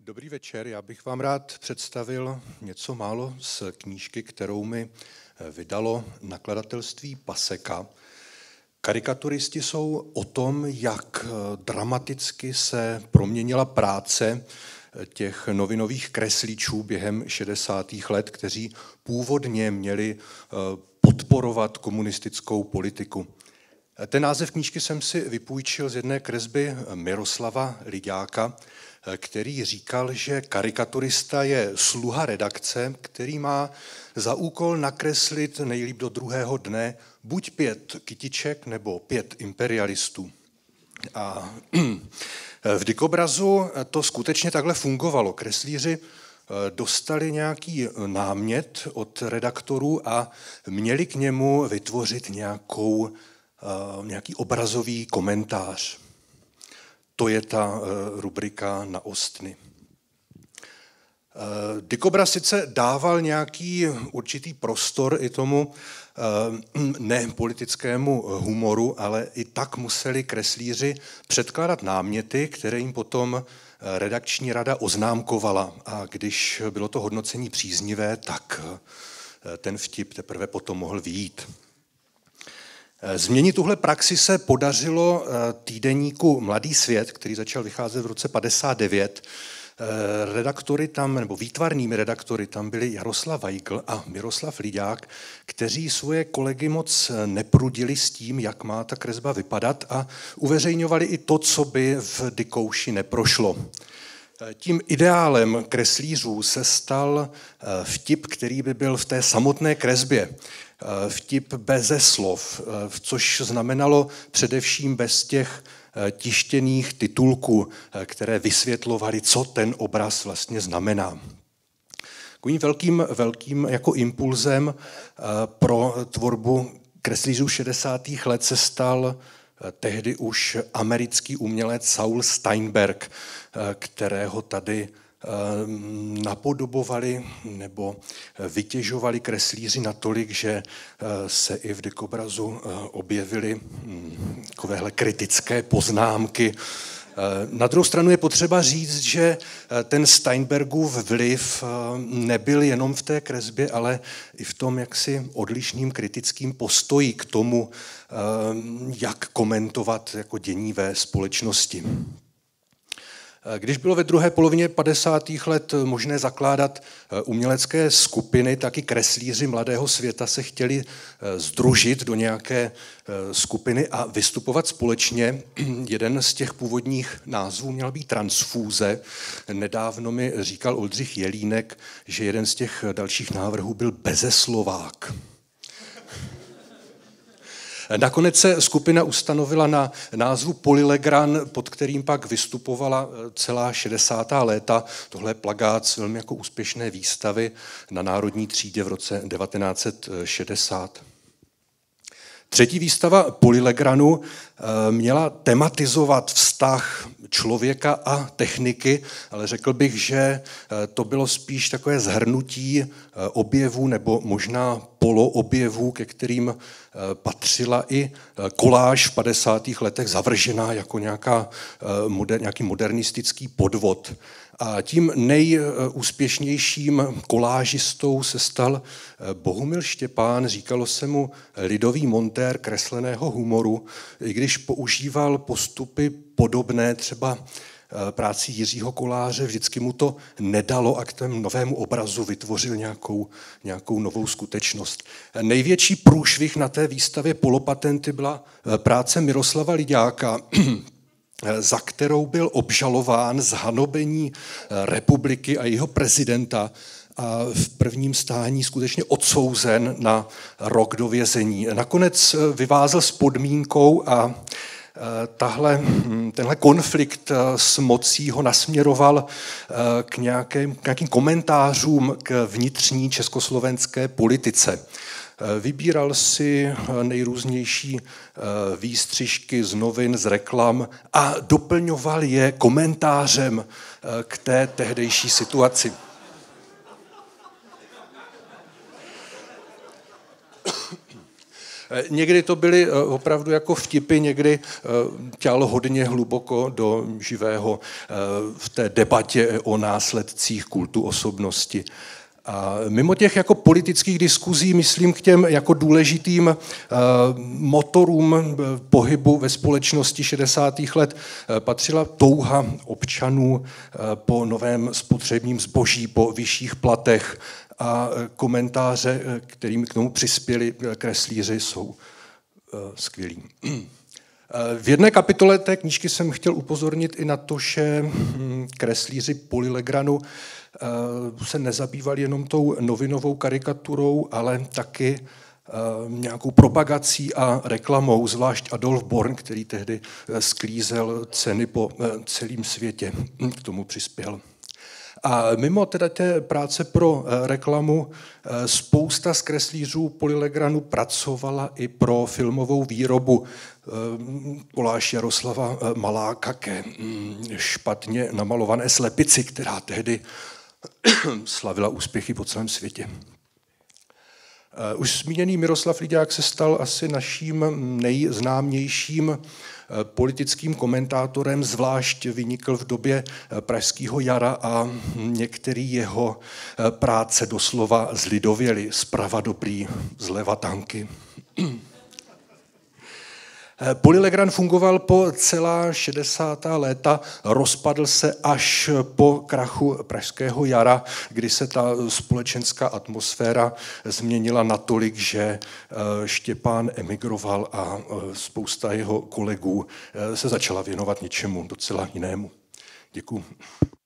Dobrý večer, já bych vám rád představil něco málo z knížky, kterou mi vydalo nakladatelství Paseka. Karikaturisti jsou o tom, jak dramaticky se proměnila práce těch novinových kreslíčů během 60. let, kteří původně měli podporovat komunistickou politiku. Ten název knížky jsem si vypůjčil z jedné kresby Miroslava Liďáka, který říkal, že karikaturista je sluha redakce, který má za úkol nakreslit nejlíp do druhého dne buď 5 kytiček nebo 5 imperialistů. A v Dikobrazu to skutečně takhle fungovalo. Kreslíři dostali nějaký námět od redaktorů a měli k němu vytvořit nějaký obrazový komentář. To je ta rubrika na ostny. Dikobraz sice dával nějaký určitý prostor i tomu nepolitickému humoru, ale i tak museli kreslíři předkládat náměty, které jim potom redakční rada oznámkovala. A když bylo to hodnocení příznivé, tak ten vtip teprve potom mohl vyjít. Změnit tuhle praxi se podařilo týdeníku Mladý svět, který začal vycházet v roce 59. Redaktory tam, nebo výtvarnými redaktory tam byli Jaroslav Weigl a Miroslav Liďák, kteří svoje kolegy moc neprudili s tím, jak má ta kresba vypadat a uveřejňovali i to, co by v Dikouši neprošlo. Tím ideálem kreslířů se stal vtip, který by byl v té samotné kresbě. Vtip beze slov, což znamenalo především bez těch tištěných titulků, které vysvětlovaly, co ten obraz vlastně znamená. Takovým velkým jako impulzem pro tvorbu kreslířů 60. let se stal tehdy už americký umělec Saul Steinberg, kterého tady napodobovali nebo vytěžovali kreslíři natolik, že se i v Dikobrazu objevily takovéhle kritické poznámky. Na druhou stranu je potřeba říct, že ten Steinbergův vliv nebyl jenom v té kresbě, ale i v tom jaksi odlišným kritickým postoji k tomu, jak komentovat jako dění ve společnosti. Když bylo ve druhé polovině 50. let možné zakládat umělecké skupiny, tak i kreslíři Mladého světa se chtěli sdružit do nějaké skupiny a vystupovat společně. Jeden z těch původních názvů měl být Transfúze. Nedávno mi říkal Oldřich Jelínek, že jeden z těch dalších návrhů byl Bezeslovák. Nakonec se skupina ustanovila na názvu Polylegran, pod kterým pak vystupovala celá 60. léta. Tohle je plakát z velmi jako úspěšné výstavy na Národní třídě v roce 1960. Třetí výstava Polylegranu měla tematizovat vztah člověka a techniky, ale řekl bych, že to bylo spíš takové shrnutí objevů nebo možná poloobjevů, ke kterým patřila i koláž v 50. letech zavržená jako nějaký modernistický podvod. A tím nejúspěšnějším kolážistou se stal Bohumil Štěpán, říkalo se mu lidový montér kresleného humoru, i když používal postupy podobné třeba práci Jiřího Koláře, vždycky mu to nedalo a k tomu novému obrazu vytvořil nějakou novou skutečnost. Největší průšvih na té výstavě Polopatenty byla práce Miroslava Liďáka, za kterou byl obžalován z hanobení republiky a jeho prezidenta a v prvním stání skutečně odsouzen na rok do vězení. Nakonec vyvázel s podmínkou a tenhle konflikt s mocí ho nasměroval k nějakým komentářům k vnitřní československé politice. Vybíral si nejrůznější výstřižky z novin, z reklam a doplňoval je komentářem k té tehdejší situaci. Někdy to byly opravdu jako vtipy, někdy ťalo hodně hluboko do živého v té debatě o následcích kultu osobnosti. A mimo těch jako politických diskuzí, myslím, k těm jako důležitým motorům pohybu ve společnosti 60. let patřila touha občanů po novém spotřebním zboží, po vyšších platech, a komentáře, kterými k tomu přispěli kreslíři, jsou skvělý. V jedné kapitole té knížky jsem chtěl upozornit i na to, že kreslíři Polylegranu se nezabývali jenom tou novinovou karikaturou, ale taky nějakou propagací a reklamou, zvlášť Adolf Born, který tehdy sklízel ceny po celém světě, k tomu přispěl. A mimo teda té práce pro reklamu spousta z kreslířů Polylegranu pracovala i pro filmovou výrobu. Koláž Jaroslava Maláka ke špatně namalované slepici, která tehdy slavila úspěchy po celém světě. Už zmíněný Miroslav Lidák se stal asi naším nejznámějším politickým komentátorem, zvlášť vynikl v době Pražského jara a některé jeho práce doslova zlidověly, zprava dobrý, zleva tanky. Polylegran fungoval po celá 60. léta, rozpadl se až po krachu Pražského jara, kdy se ta společenská atmosféra změnila natolik, že Štěpán emigroval a spousta jeho kolegů se začala věnovat něčemu docela jinému. Děkuju.